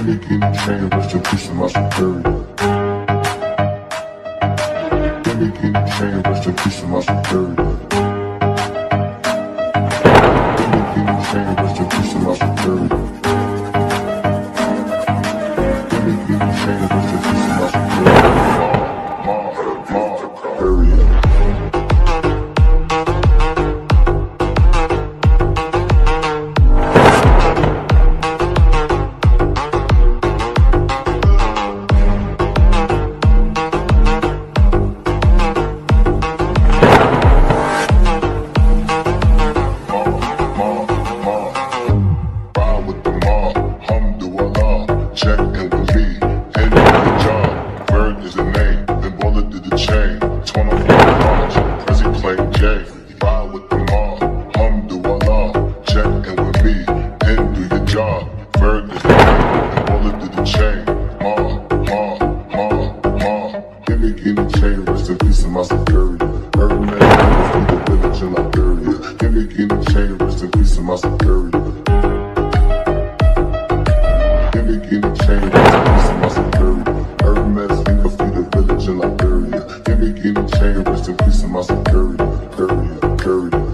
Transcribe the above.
me guinea chain, rest in peace to my superior. Give me guinea chain, rest in peace to my superior. Give me guinea chain, rest in peace to my superior. Give me guinea chain, rest in peace to my superior. Curry.